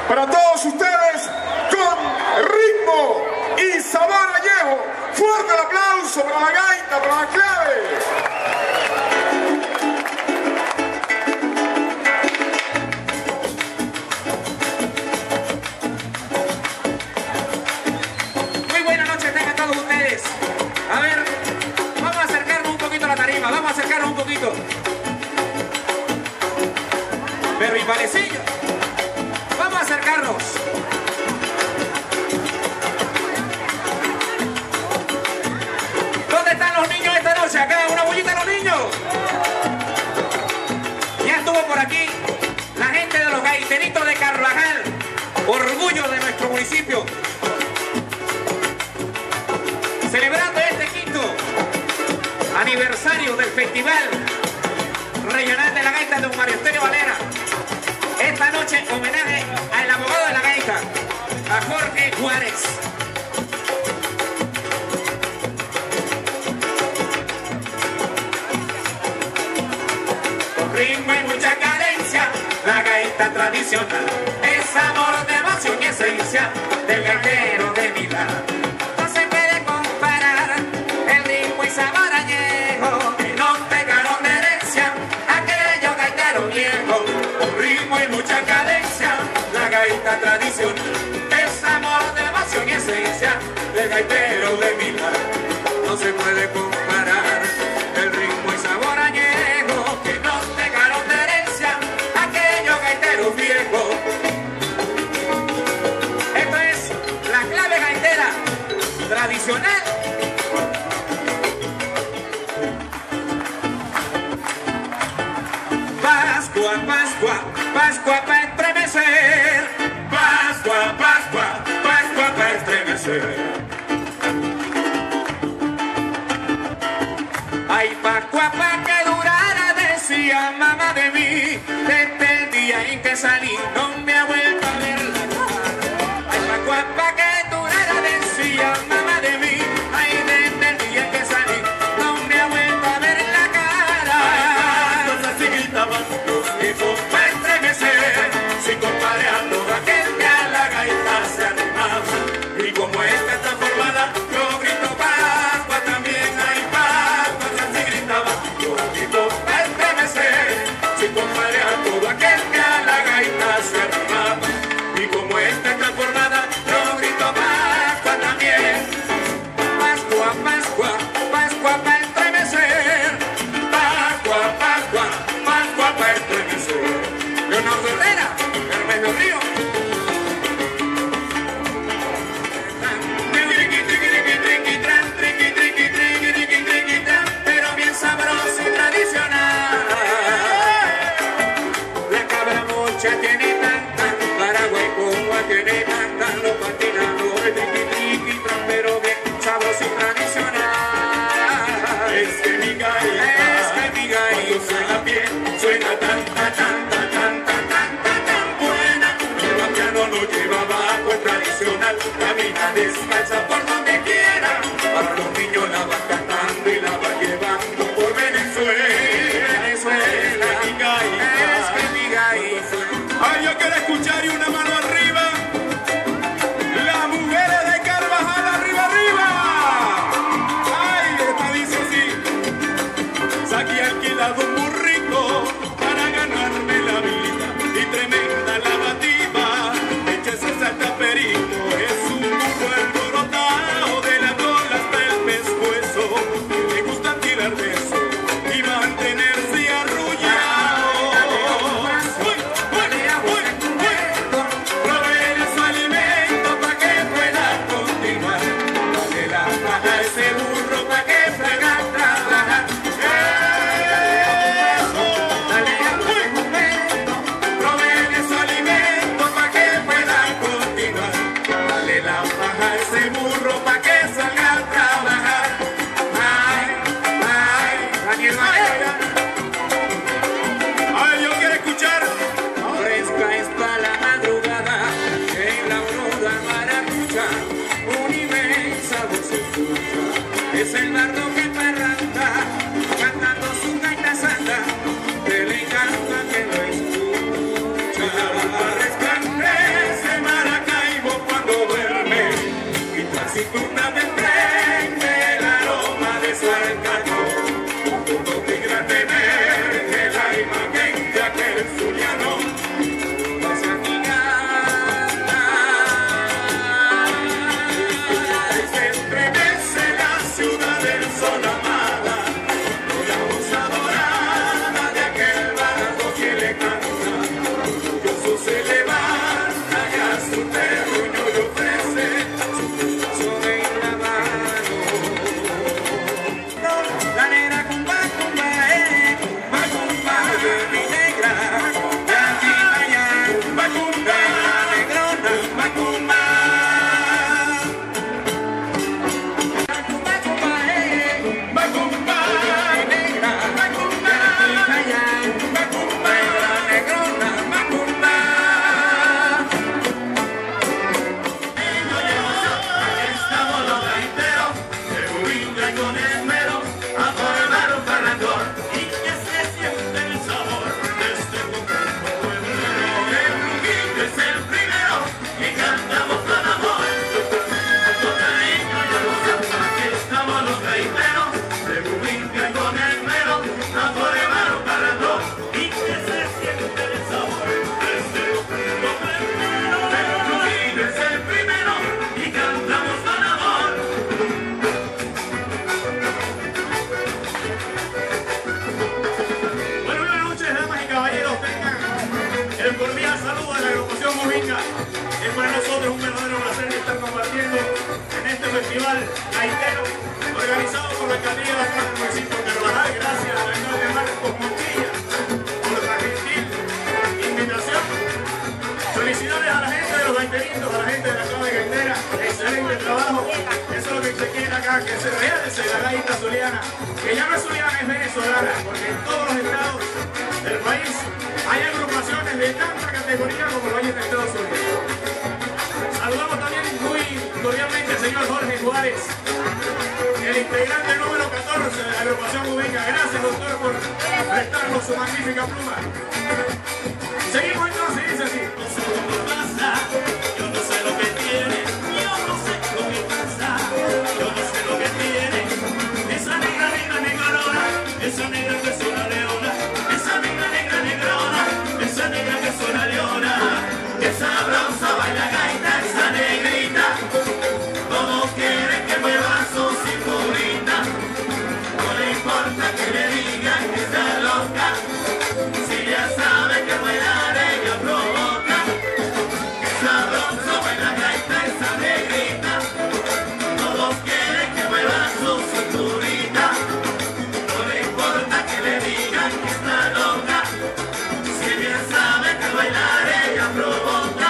Para todos ustedes, con ritmo y sabor añejo. Fuerte el aplauso para la gaita, para la clave. Muy buenas noches tengan todos ustedes. A ver, vamos a acercarnos un poquito a la tarima, vamos a acercarnos un poquito. Pero y parecillo. Vamos a acercarnos. ¿Dónde están los niños esta noche? Acá, una bullita a los niños. Ya estuvo por aquí la gente de los gaiteritos de Carvajal, orgullo de nuestro municipio, celebrando este quinto aniversario del Festival Regional de la Gaita de don Mario Eugenio Valera. Esta noche homenaje al abogado de la gaita, a Jorge Juárez. Con ritmo y mucha cadencia, la gaita tradicional es amor, devoción y esencia del gaitero de Milán. No se puede comparar el ritmo y sabor añejo que nos pegaron de herencia aquellos gaiteros viejos. Con ritmo y mucha cadencia, la gaita tradicional es amor, devoción y esencia del gaitero de Milán. No se puede comparar el ritmo y sabor añejo que nos dejaron de herencia aquellos gaiteros viejos. Esto es la clave gaitera tradicional. Pascua, Pascua, Pascua para estremecer. Pascua, Pascua, Pascua para estremecer. Ay, Pascua pa' que durara, decía mamá de mí, desde el día en que salí no me ha vuelto a ver la cara. Ay, Pascua pa' que durara, decía mamá de mí, ay, desde el día en que salí no me ha vuelto a ver la cara. Ay, cosas así gritaban los hijos pa' estremecer, sin compadre a toda gente a la gaita se animaba. Y como esta está formada, yo grito Pascua también, hay Pascua, así gritaba, yo grito pa' estremecer, sin compadre a toda gente a la gaita se animaba. Y como esta está formada, yo grito Pascua también. Pascua, Pascua, Pascua pa' estremecer. Pascua, Pascua, Pascua pa' estremecer. Leonardo Herrera, Hermenio Río. Pero bien sabroso y tradicional. La cabra mocha tiene tanta, Paraguay como tiene tanta, los patinadores pero bien sabroso y tradicional. Es que mi gaita, cuando suena bien, suena tanta, tanta, tanta, tanta, tan buena. El vaquiano lo lleva abajo, es tradicional, camina descalza por donde quiera. Para los niños la va cantando y la va llevando por Venezuela. Venezuela, es que mi gaita. Ay, yo quiero escuchar y una mano arriba. Las mujeres de Carvajal, arriba, arriba. Ay, esta dice así. Saqué alquilado un burrito para ganarme la vida y tremenda lavativa. Échese salta perito, es un burro aceituna del tren, el aroma de su alcañón, un punto muy grande emerge la imagen de aquel zuliano. Se estremece la ciudad del sol amada, con la voz adorada de aquel barco que le canta. Orgulloso se levanta y a su terruño le ofrece su brazo de la mano. La negra cumba cumba, mi negra, la tibaya, cumba cumba, la negrona, cumba cumba. El cordial saludo de la agrupación Movinga. Es para nosotros un verdadero placer estar compartiendo en este festival gaitero organizado por la alcaldía de acá del municipio de Carvajal. Gracias al alcalde Marcos Montilla por la gentil invitación. Felicidades a la gente de los gaiteritos, a la gente de la clave gaitera. Excelente trabajo. Eso es lo que se quiere acá, que se realice la gaita zuliana, que ya no es zuliana, es venezolana, porque en todos los estados del país hay agrupaciones de tanta categoría como lo hay en Estados Unidos. Saludamos también muy cordialmente al señor Jorge Juárez, el integrante número 14 de la agrupación Movinga. Gracias, doctor, por prestarnos su magnífica pluma. Seguimos entonces, dice así. Yo no sé lo que tiene, yo no sé lo que pasa, yo no sé lo que tiene. Esa negra, negra, negrona, esa negra que es una leona, esa negra, negra, negrona, esa negra que es una leona, que sabrosa baila gaita, esa negrita, todos quieren que mueva su cinturita, no le importa que le digan que está loca, si ya sabe que bailar ella provoca, que sabrosa baila gaita, esa negrita, todos quieren que mueva su cinturita, no le importa que le digan que está loca, si bien sabe que bailar ella provoca.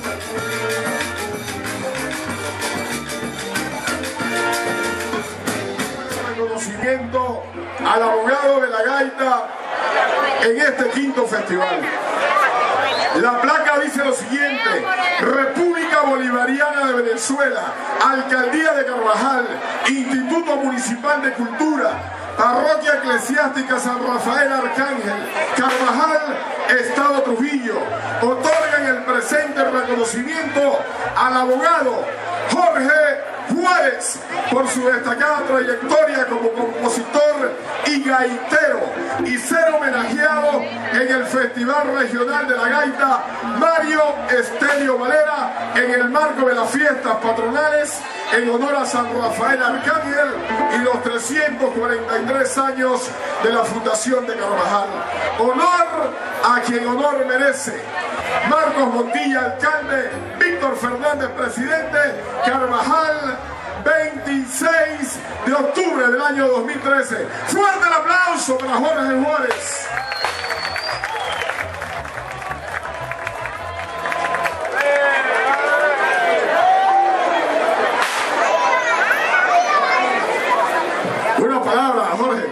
Reconocimiento al abogado de la gaita en este quinto festival. La placa dice lo siguiente: República Bolivariana de Venezuela, Alcaldía de Carvajal, Instituto Municipal de Cultura, Parroquia Eclesiástica San Rafael Arcángel, Carvajal, Estado Trujillo, otorgan el presente reconocimiento al abogado Jorge Juárez por su destacada trayectoria como compositor y gaitero, y ser homenajeado en el Festival Regional de la Gaita Mario Estelio Valera en el marco de las fiestas patronales en honor a San Rafael Arcángel y los 343 años de la fundación de Carvajal. Honor a quien honor merece. Marcos Montilla, alcalde; Víctor Fernández, presidente. Carvajal, 26 de octubre del año 2013. Fuerte el aplauso para Jorge Juárez. Una palabra, Jorge.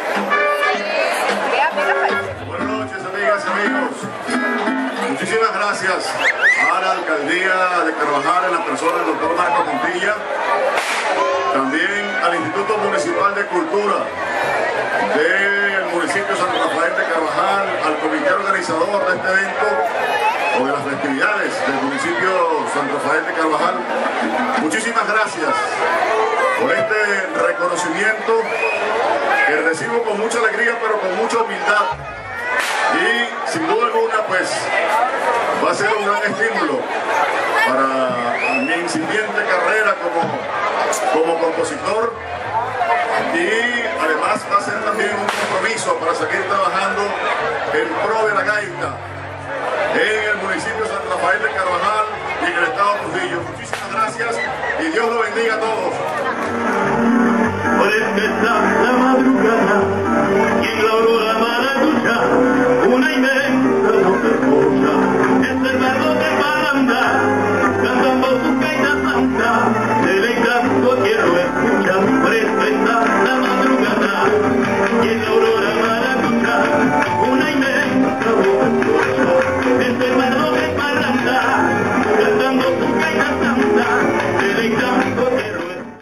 Buenas noches, amigas y amigos. Muchísimas gracias a la alcaldía de Carvajal en la persona del doctor Marcos Montilla, también al Instituto Municipal de Cultura del municipio de San Rafael de Carvajal, al comité organizador de este evento o de las festividades del municipio San Rafael de Carvajal. Muchísimas gracias por este reconocimiento que recibo con mucha alegría, pero con mucha humildad. Y sin duda alguna, pues, va a ser un gran estímulo para mi incipiente carrera como compositor. Y además va a ser también un compromiso para seguir trabajando en pro de la gaita en el municipio de San Rafael de Carvajal y en el estado de Trujillo. Muchísimas gracias y Dios lo bendiga a todos.